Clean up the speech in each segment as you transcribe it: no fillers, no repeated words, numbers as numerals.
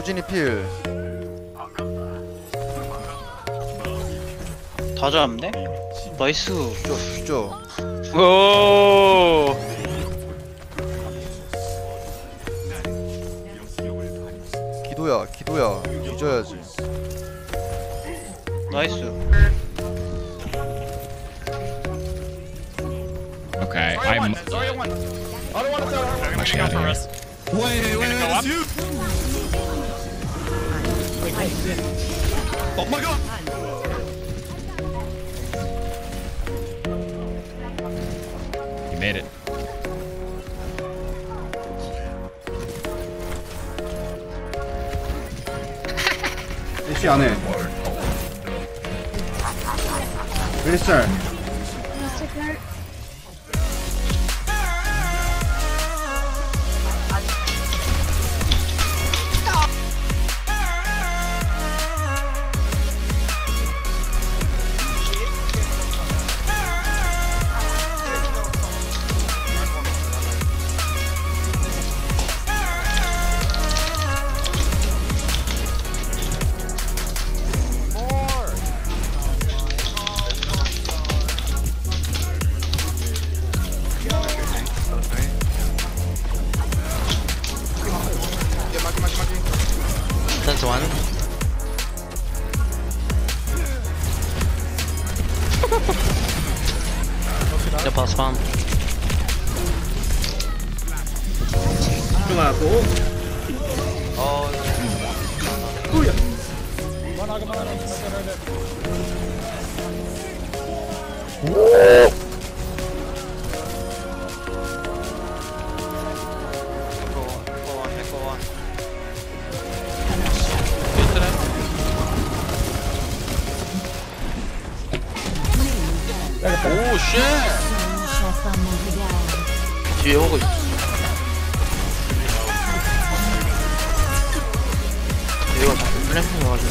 후진이 필. 다 잡네? 나이스. 죠. 오. 기도야 뒤져야지. 나이스. Okay, I'm actually out of here. Wait, it's you! Oh my god! You made it. 애쉬 안해. 웨리스짤. That's one. The boss bomb. 하나 또. 우야. 오 쉣. 뒤에 오고 있어. 이거 자꾸 플랜핑 와가지고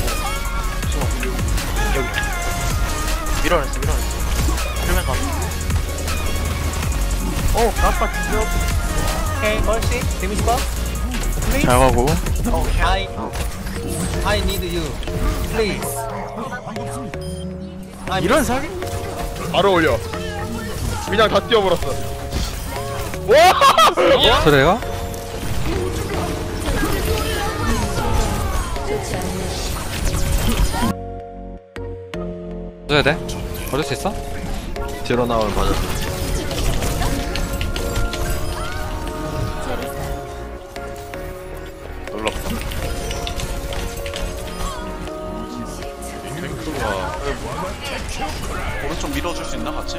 여기 밀어냈어. 풀면 가. 오, 나빠 죽여. 오케이, 멀시. 데미지 봐. 잘 가고. I need you. Please. 이런 사기? 바로 올려. 그냥 다 뛰어버렸어. 와! 그래요? 어야 돼? 어릴 수 있어? 뒤로 나오면 맞아. 놀랍다. 탱크가 오른쪽 밀어줄 수 있나 같이?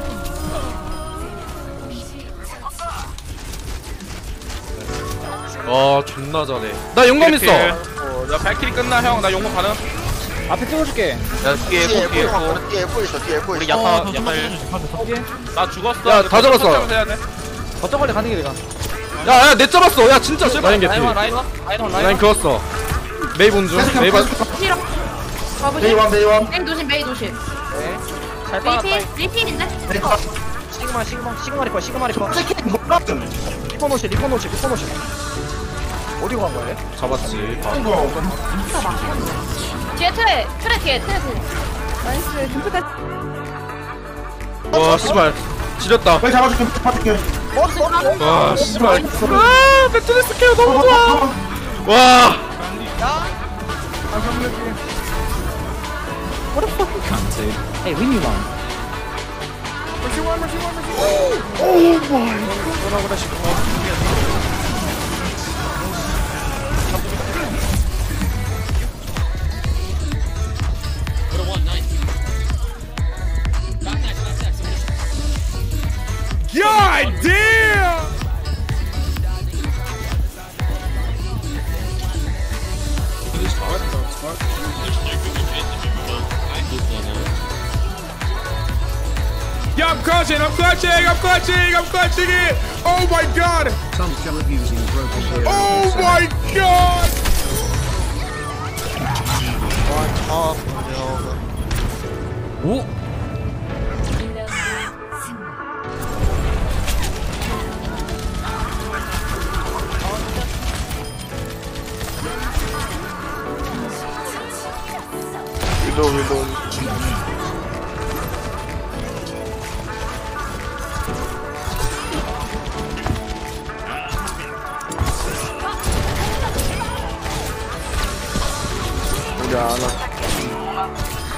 존나 잘해. 나 용감 있어. 나 발키리 끝나 형. 나 용감 가능. 앞에 찍어줄게. 야 뒤에 우리 야타 나 죽었어. 야, 다 잡았어. 해야 돼. 어떤 걸로 가는 게 내가. 야야 내 잡았어. 야 진짜 제발. 라인 개피. 라인 라인 그었어. 메이 본중. 메이 봐. 싫어. 베이원 베이원. 메이 조심, 메이 조심. 잘 메이 빠졌다. 필, 리필인데? 시그마 리퍼. 리퍼 노시. 어디로 간 거야? 잡았지. 뒤에 트레 뒤에. 나이스, 금프까지. 와 씨발. 지렸다. 빨리 잡아줄게. 봐줄게. 와 씨발. 아 배트리스 케어 너무 좋아. 와. Hey, leave me alone. God damn! Yeah, I'm clutching it! Oh my god! Oh my god! 오. 위도. 우리 아나.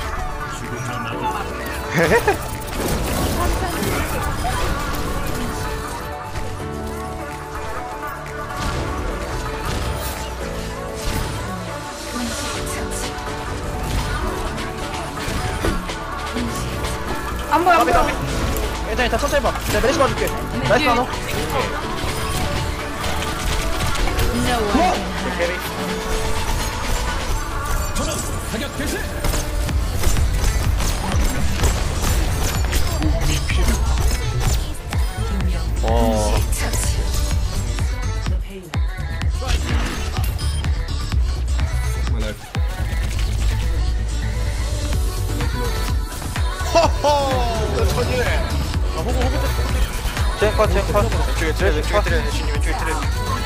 안 보여 안 보여. 일단 다 천천히 봐. 내가 메리시 봐줄게. 나이스 나노. 사격 개시. 젠컷. 왼쪽에 트레 주님 왼쪽에 트레.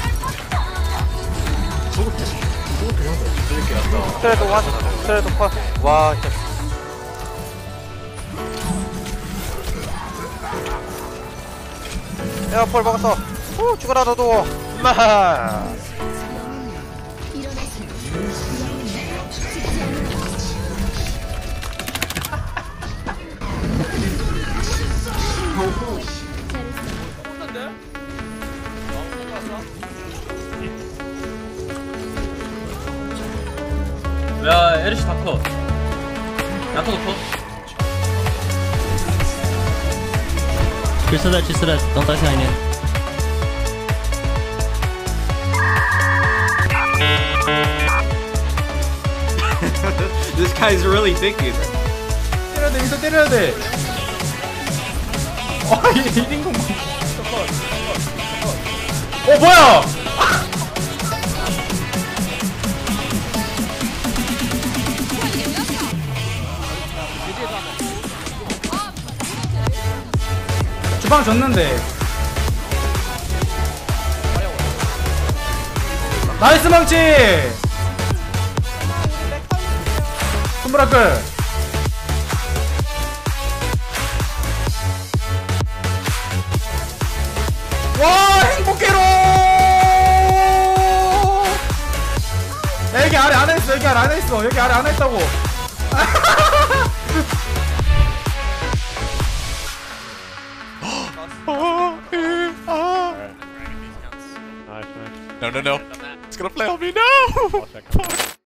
트레도 원. 트레도 컷. 와 진짜. 야, 폴 먹었어. 후, 죽어라 너도. 마. 야, 에르시 다 컷. 야토도 컷. Just that. Don't touch my name. This guy's really thinking. 때려야 돼, 여기서 때려야 돼. 얘 1인공. 뭐야! 주방 졌는데. 나이스 망치! 손브라클! 와, 행복해로! 야, 여기 아래 안 했어, 여기 아래 안 했어, 여기 아래 안 했다고. No. It's gonna play on me. No.